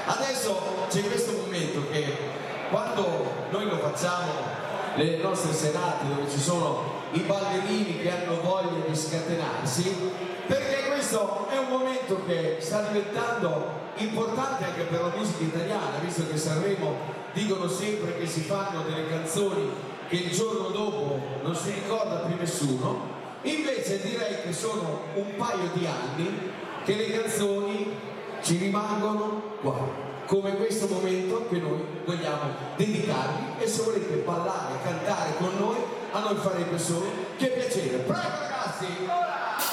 Adesso c'è questo momento che quando noi lo facciamo nelle nostre serate dove ci sono i ballerini che hanno voglia di scatenarsi, perché questo è un momento che sta diventando importante anche per la musica italiana, visto che Sanremo dicono sempre che si fanno delle canzoni che il giorno dopo non si ricorda più nessuno. Invece direi che sono un paio di anni che le canzoni ci rimangono qua, come questo momento che noi vogliamo dedicarvi, e se volete ballare, cantare con noi, a noi farebbe solo che piacere. Prego ragazzi!